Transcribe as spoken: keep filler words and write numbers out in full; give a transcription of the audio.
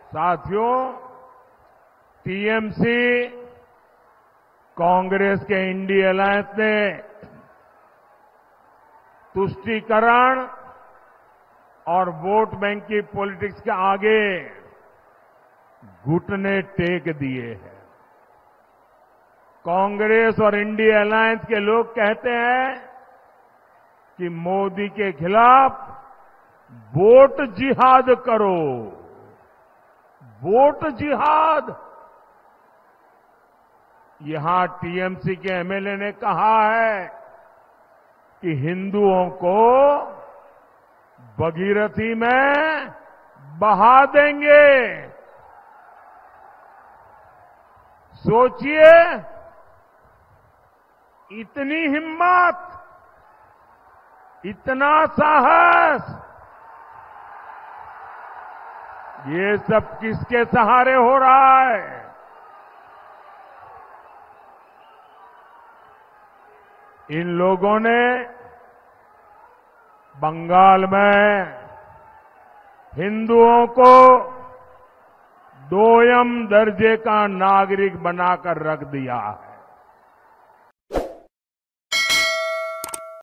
साथियों, टीएमसी कांग्रेस के India alliance ने तुष्टीकरण और वोट बैंक की पॉलिटिक्स के आगे घुटने टेक दिए हैं। कांग्रेस और इंडिया अलायंस के लोग कहते हैं कि मोदी के खिलाफ वोट जिहाद करो, वोट जिहाद। यहां टीएमसी के एमएलए ने कहा है कि हिंदुओं को भगीरथी में बहा देंगे। सोचिए, इतनी हिम्मत, इतना साहस, ये सब किसके सहारे हो रहा है? इन लोगों ने बंगाल में हिंदुओं को दोयम दर्जे का नागरिक बनाकर रख दिया है।